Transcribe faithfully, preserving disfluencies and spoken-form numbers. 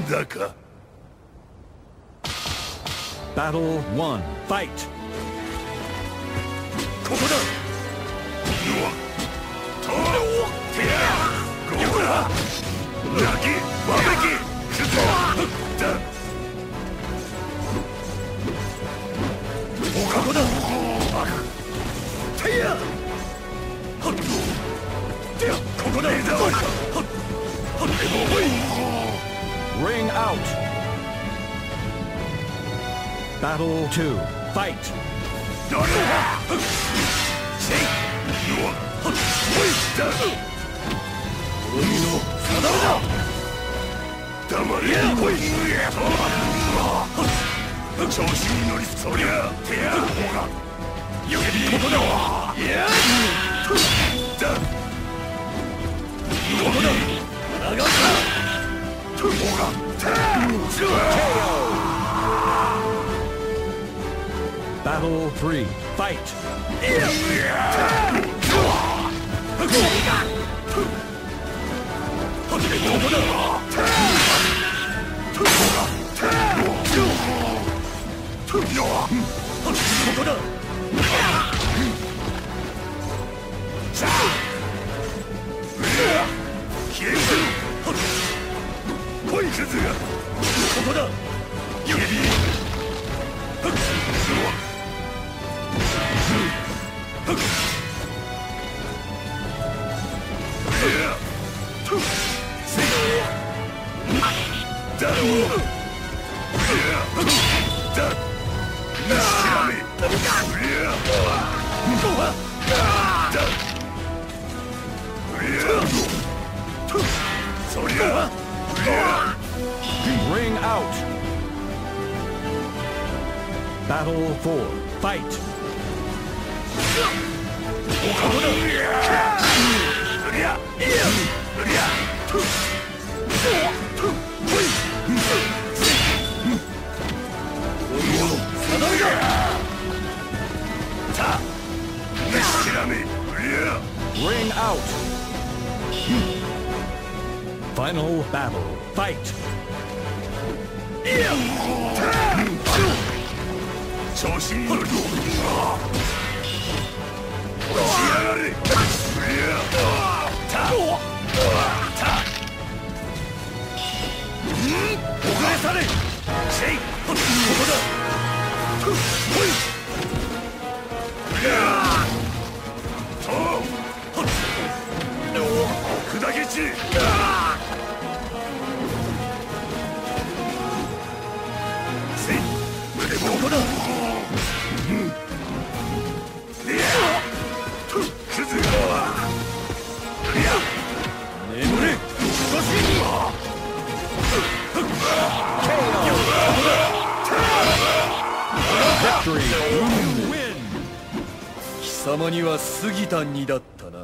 だか。 Battle one. Fight. ここだ。うわ。と。てや。ゴーラ。泣き。わめき。くず。だ。ここだ。あく。てや。はっ。てや。ここだ。枝割り。はっ。はっ。 Ring out. Battle two. Fight. Battle three. Fight. Ring out. Battle four. Fight. Ring out. Final battle. Fight. Victory! Win! 貴様には過ぎた荷だったな。